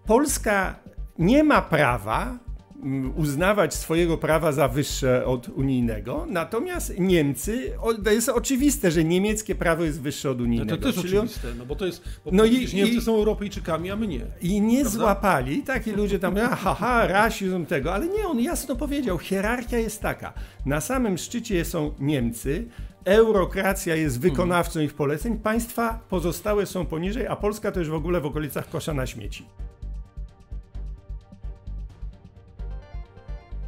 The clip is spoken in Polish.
Polska nie ma prawa uznawać swojego prawa za wyższe od unijnego, natomiast Niemcy, to jest oczywiste, że niemieckie prawo jest wyższe od unijnego. No to też oczywiste, bo to jest, bo Niemcy są Europejczykami, a my nie. I nie złapali, taki ludzie tam, haha, rasizm tego, ale nie, on jasno powiedział, hierarchia jest taka, na samym szczycie są Niemcy, eurokracja jest wykonawcą ich poleceń, państwa pozostałe są poniżej, a Polska to już w ogóle w okolicach kosza na śmieci.